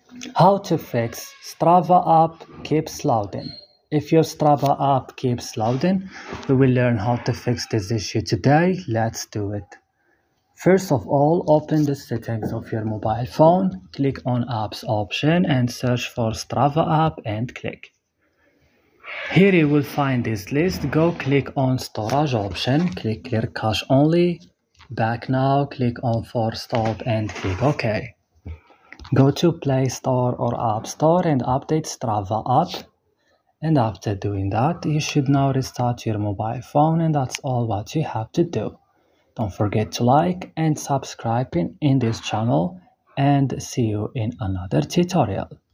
How to fix Strava app keeps loading. If your Strava app keeps loading, we will learn how to fix this issue today. Let's do it. First of all, open the settings of your mobile phone, click on Apps option and search for Strava app and click. Here you will find this list. Go click on Storage option, click Clear Cache Only, Back Now, click on Force Stop and click OK. Go to Play Store or App Store and update Strava app. And after doing that, you should now restart your mobile phone, and that's all what you have to do. Don't forget to like and subscribe in this channel, and see you in another tutorial.